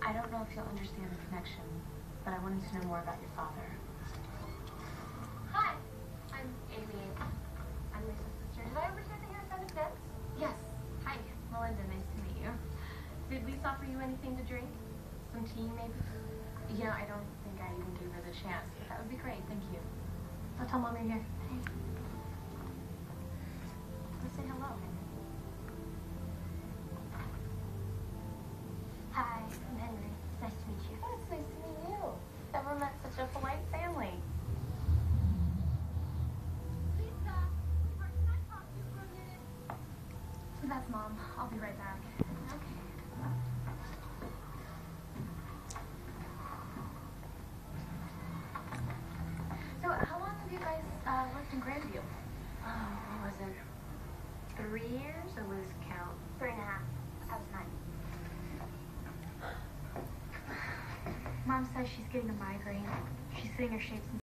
I don't know if you'll understand the connection, but I wanted to know more about your father. Hi, I'm Amy. I'm Lisa's sister. Did I overhear that you're a friend of Deb's? Yes. Hi, Melinda. Nice to meet you. Did Lisa offer you anything to drink? Some tea, maybe? You know, I don't think I even gave her the chance, but that would be great. Thank you. I'll tell Mom you're here. Hey. Let's say hello. Hi, I'm Henry. It's nice to meet you. Oh, it's nice to meet you. Never met such a polite family. Lisa, can I talk to you for a minute? That's Mom. I'll be right back. Okay. So, how long have you guys lived in Grandview? What was it? 3 years? I lose count. 3.5. I was 9. Mom says she's getting a migraine. She's sitting her shapes